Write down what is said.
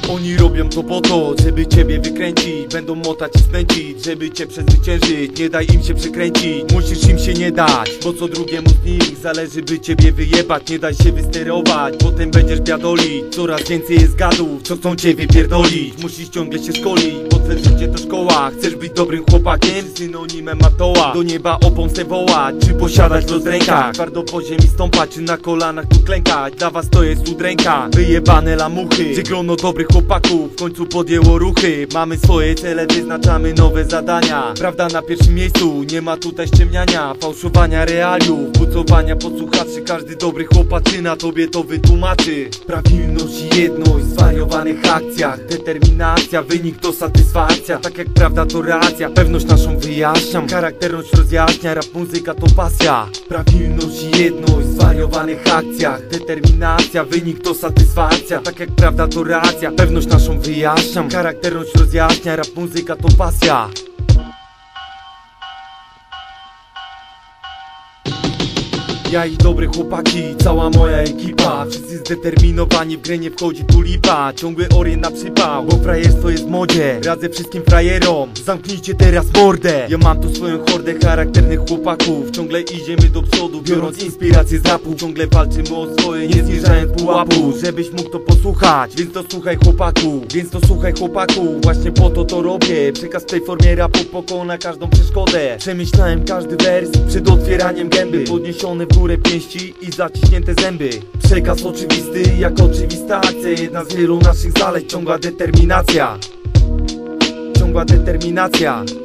Oni robią to po to, żeby ciebie wykręcić. Będą motać i smęcić, żeby cię przezwyciężyć. Nie daj im się przekręcić, musisz im się nie dać, bo co drugiemu z nich zależy, by ciebie wyjebać. Nie daj się wysterować, potem będziesz biadolić. Coraz więcej jest gadów, co chcą cię wypierdolić. Musisz ciągle się szkolić, bo twoje życie to szkoła. Chcesz być dobrym chłopakiem, synonimem matoła. Do nieba o pomstę wołać, czy posiadać los w rękach. Twardo po ziemi stąpać, czy na kolanach tu klękać. Dla was to jest udręka, wyjebane lamuchy. Gdzie grono dobrych chłopaków w końcu podjęło ruchy. Mamy swoje cele, wyznaczamy nowe zadania. Prawda na pierwszym miejscu, nie ma tutaj ściemniania, fałszowania realiów, bucowania podsłuchaczy. Każdy dobry chłopaczyna tobie to wytłumaczy. Prawilność i jedność w zwariowanych akcjach. Determinacja, wynik to satysfakcja. Tak jak prawda to racja, pewność naszą wyjaśniam. Charakterność rozjaśnia, rap muzyka to pasja. Prawilność i jedność w zwariowanych akcjach. Determinacja, wynik to satysfakcja. Tak jak prawda to racja, pewność naszą wyjaśniam. Charakterność rozjaśnia, rap muzyka to pasja. Ja i dobre chłopaki, cała moja ekipa. Wszyscy zdeterminowani, w grę nie wchodzi tu lipa. Ciągły orient na przypał, bo frajerstwo jest w modzie. Radzę wszystkim frajerom, zamknijcie teraz mordę. Ja mam tu swoją hordę charakternych chłopaków. Ciągle idziemy do przodu, biorąc inspirację z rapu. Ciągle walczymy o swoje, nie zniżając pułapu. Żebyś mógł to posłuchać, więc to słuchaj chłopaku. Właśnie po to robię. Przekaz w tej formie rapu pokona każdą przeszkodę. Przemyślałem każdy wers przed otwieraniem gęby. Podniesione w górę pięści i zaciśnięte zęby. Przekaz oczywisty jak oczywista akcja. Jedna z wielu naszych zalet, ciągła determinacja.